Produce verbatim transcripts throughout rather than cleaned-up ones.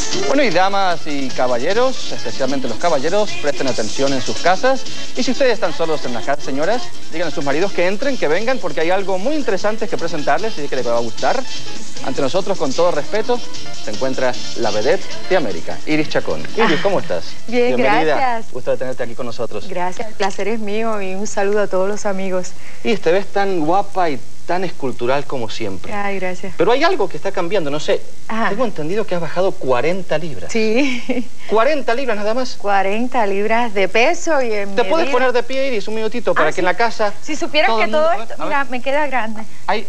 Bueno, y damas y caballeros, especialmente los caballeros, presten atención en sus casas. Y si ustedes están solos en la casa, señoras, digan a sus maridos que entren, que vengan, porque hay algo muy interesante que presentarles y que les va a gustar. Ante nosotros, con todo respeto, se encuentra la vedette de América, Iris Chacón. Iris, ¿cómo estás? Bien, bienvenida. Gracias. Gusto de tenerte aquí con nosotros. Gracias, el placer es mío y un saludo a todos los amigos. Iris, te ves tan guapa y tan escultural como siempre. Ay, gracias. Pero hay algo que está cambiando, no sé. Ajá. Tengo entendido que has bajado cuarenta libras. Sí. ¿cuarenta libras nada más? cuarenta libras de peso y en ¿Te medida... puedes poner de pie, Iris, un minutito, para ah, que sí. en la casa... Si supieras todo que todo mundo... esto, mira, me queda grande. Ahí,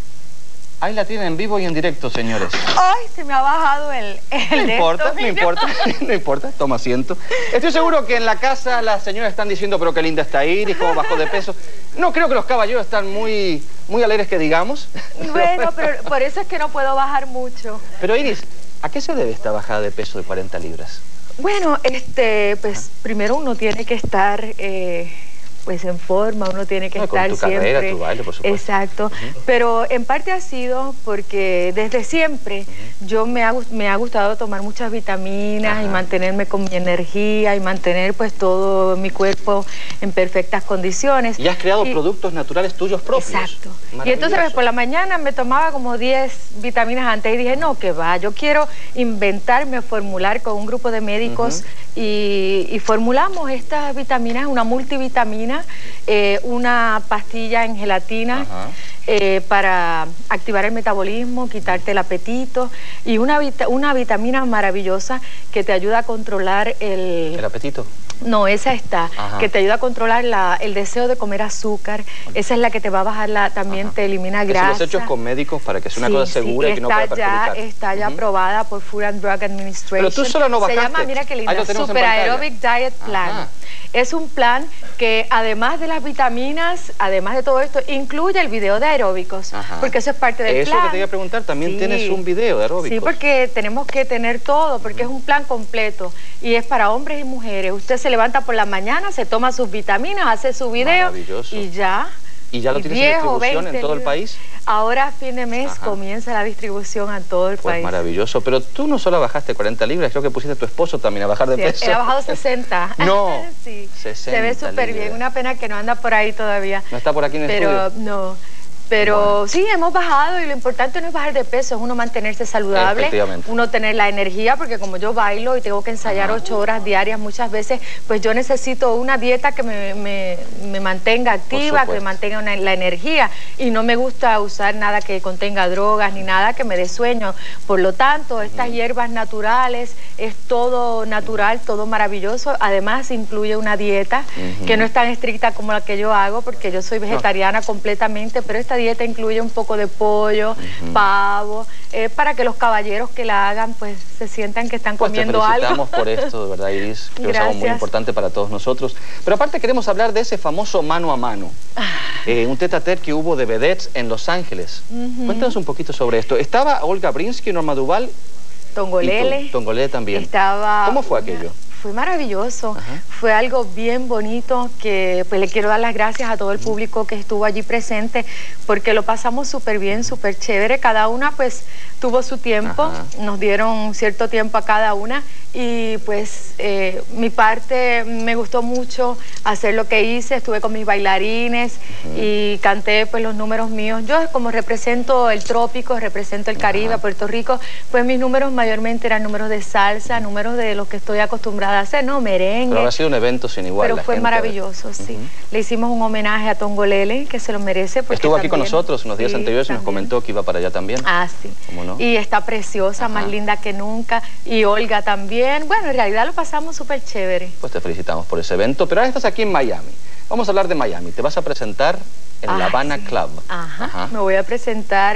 ahí la tienen en vivo y en directo, señores. Ay, se me ha bajado el... el no importa, esto, no importa, no importa, toma asiento. Estoy seguro que en la casa las señoras están diciendo, pero qué linda está Iris, cómo bajó de peso. No creo que los caballeros están muy, muy alegres que digamos. Bueno, pero por eso es que no puedo bajar mucho. Pero Iris, ¿a qué se debe esta bajada de peso de cuarenta libras? Bueno, este, pues primero uno tiene que estar... Eh, pues en forma, uno tiene que no, estar con tu siempre... carrera, tu baile, por supuesto. Exacto, Uh-huh. Pero en parte ha sido porque desde siempre uh-huh. yo me ha, me ha gustado tomar muchas vitaminas uh-huh. y mantenerme con mi energía y mantener pues todo mi cuerpo en perfectas condiciones. Y has creado y, productos naturales tuyos propios. Exacto. Y entonces pues, por la mañana me tomaba como diez vitaminas antes y dije, no, que va, yo quiero inventarme, formular con un grupo de médicos uh-huh. y, y formulamos estas vitaminas, una multivitamina, Eh, una pastilla en gelatina eh, para activar el metabolismo, quitarte el apetito y una, vita una vitamina maravillosa que te ayuda a controlar el... ¿El apetito? No, esa está, Ajá. que te ayuda a controlar la, el deseo de comer azúcar. Esa es la que te va a bajar, la, también Ajá. te elimina grasa. Los hechos con médicos para que sea una sí, cosa segura sí, y que no pueda perjudicar. Ya, está ya uh-huh. aprobada por Food and Drug Administration. Pero tú sola no bajaste. Se llama, mira qué linda, Super Aerobic Diet Plan. Ajá. Es un plan que además de las vitaminas, además de todo esto, incluye el video de aeróbicos, Ajá. porque eso es parte del eso plan. Eso que te iba a preguntar, también sí. tienes un video de aeróbicos. Sí, porque tenemos que tener todo, porque uh-huh. es un plan completo y es para hombres y mujeres. Usted se levanta por la mañana, se toma sus vitaminas, hace su video y ya. ¿Y ya lo y tienes viejo, en distribución en todo el país? Ahora a fin de mes Ajá. comienza la distribución a todo el pues país. Maravilloso, pero tú no solo bajaste cuarenta libras, creo que pusiste a tu esposo también a bajar de sí, peso. Él ha bajado sesenta. No, sí. sesenta se ve súper bien, una pena que no anda por ahí todavía. No está por aquí en el pero, estudio. No. Pero bueno. sí, hemos bajado y lo importante no es bajar de peso, es uno mantenerse saludable, uno tener la energía, porque como yo bailo y tengo que ensayar Ajá. ocho horas diarias muchas veces, pues yo necesito una dieta que me, me, me mantenga activa, que me mantenga una, la energía, y no me gusta usar nada que contenga drogas ni nada que me dé sueño. Por lo tanto, estas uh-huh. hierbas naturales, es todo natural, todo maravilloso. Además, incluye una dieta uh-huh. que no es tan estricta como la que yo hago, porque yo soy vegetariana no. completamente, pero esta dieta incluye un poco de pollo, uh-huh. pavo, eh, para que los caballeros que la hagan pues se sientan que están pues comiendo algo. Te felicitamos por esto, de verdad, Iris. Creo que es algo muy importante para todos nosotros. Pero aparte queremos hablar de ese famoso mano a mano, eh, un tete a tete que hubo de vedettes en Los Ángeles. Uh-huh. Cuéntanos un poquito sobre esto. Estaba Olga Brinsky, Norma Duval, Tongolele. Y tú, Tongolele también. Estaba ¿Cómo fue aquello? Fue maravilloso, Ajá. fue algo bien bonito que pues le quiero dar las gracias a todo el público que estuvo allí presente porque lo pasamos súper bien, súper chévere, cada una pues tuvo su tiempo, Ajá. nos dieron cierto tiempo a cada una y pues eh, mi parte me gustó mucho hacer lo que hice, estuve con mis bailarines uh-huh. y canté pues los números míos. Yo como represento el trópico, represento el Caribe, uh-huh. Puerto Rico, pues mis números mayormente eran números de salsa, números de los que estoy acostumbrada a hacer, ¿no? Merengue. Pero ha sido un evento sin igual. Pero fue maravilloso, uh-huh. sí. Le hicimos un homenaje a Tongolele, que se lo merece. Porque estuvo aquí también, con nosotros unos días sí, anteriores y nos comentó que iba para allá también. Ah, sí. ¿Cómo no? Y está preciosa, Ajá. más linda que nunca. Y Olga también. Bueno, en realidad lo pasamos súper chévere. Pues te felicitamos por ese evento. Pero ahora estás aquí en Miami. Vamos a hablar de Miami. Te vas a presentar en ah, La Habana sí. Club. Ajá. Ajá. Me voy a presentar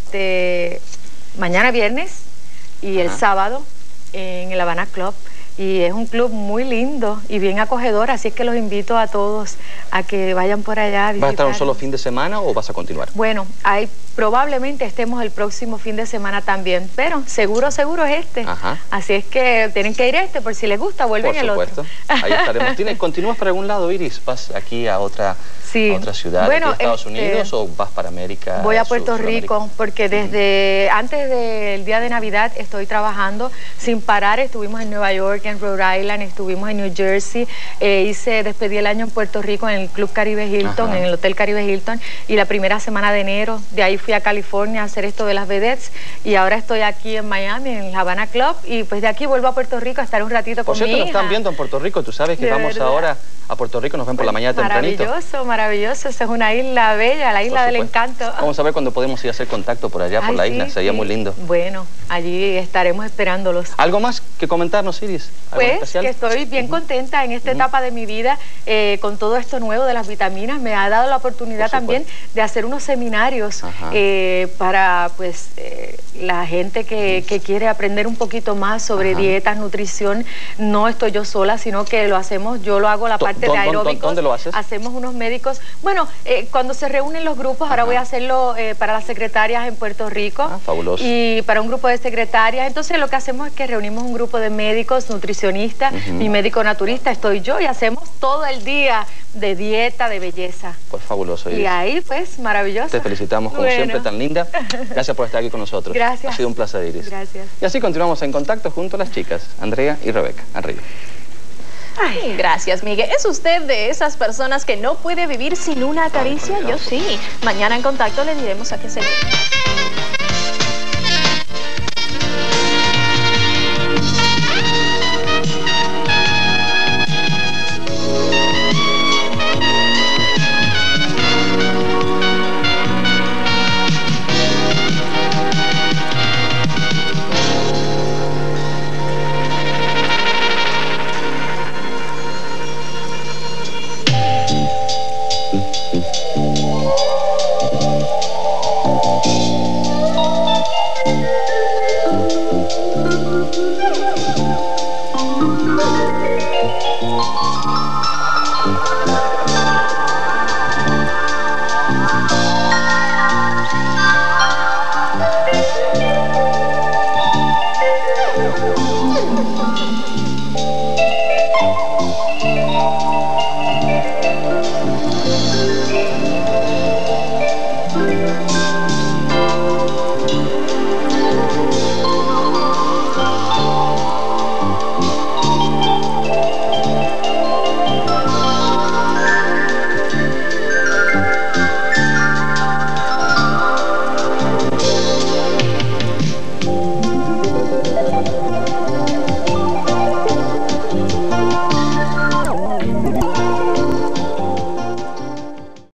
este mañana viernes y Ajá. el sábado en el Habana Club. Y es un club muy lindo y bien acogedor, así es que los invito a todos a que vayan por allá a visitar. ¿Vas a estar un solo fin de semana o vas a continuar? Bueno, hay, probablemente estemos el próximo fin de semana también, pero seguro, seguro es este. Ajá. Así es que tienen que ir a este, por si les gusta, vuelven el otro. Por supuesto, ahí estaremos. ¿Tienes, ¿Continúas para algún lado, Iris? ¿Vas aquí a otra, sí. a otras ciudades bueno, de Estados este, Unidos o vas para América? Voy a Puerto Rico porque desde antes del día de Navidad estoy trabajando sin parar. Estuvimos en Nueva York, en Rhode Island, estuvimos en New Jersey, eh, hice, despedí el año en Puerto Rico en el Club Caribe Hilton, Ajá. en el Hotel Caribe Hilton, y la primera semana de enero, de ahí fui a California a hacer esto de las vedettes, y ahora estoy aquí en Miami, en el Havana Club, y pues de aquí vuelvo a Puerto Rico a estar un ratito Por con cierto, mi nos hija. están viendo en Puerto Rico, tú sabes que De vamos verdad. ahora a Puerto Rico, nos ven por la mañana tempranito. Maravilloso, maravilloso, esa es una isla bella, la isla del encanto. Vamos a ver cuándo podemos ir a hacer contacto por allá, por Ay, la sí, isla, sería sí. muy lindo. Bueno, allí estaremos esperándolos. ¿Algo más que comentarnos, Iris? Pues especial? que estoy bien uh-huh. contenta en esta uh-huh. etapa de mi vida eh, con todo esto nuevo de las vitaminas. Me ha dado la oportunidad también de hacer unos seminarios eh, para pues eh, la gente que, que quiere aprender un poquito más sobre Ajá. dietas, nutrición. No estoy yo sola, sino que lo hacemos, yo lo hago la parte de aeróbicos. ¿Dónde lo haces? Hacemos unos médicos. Bueno, eh, cuando se reúnen los grupos, Ajá. ahora voy a hacerlo eh, para las secretarias en Puerto Rico. Ah, fabuloso. Y para un grupo de secretarias. Entonces lo que hacemos es que reunimos un grupo de médicos, nutricionistas, uh-huh. mi médico naturista, estoy yo, y hacemos todo el día de dieta, de belleza. Pues fabuloso, Iris. Y ahí, pues, maravilloso. Te felicitamos, como bueno. siempre, tan linda. Gracias por estar aquí con nosotros. Gracias. Ha sido un placer, Iris. Gracias. Y así continuamos en contacto junto a las chicas, Andrea y Rebeca. Arriba. Ay, gracias, Miguel. ¿Es usted de esas personas que no puede vivir sin una caricia? Yo sí. Mañana en contacto le diremos a qué se debe.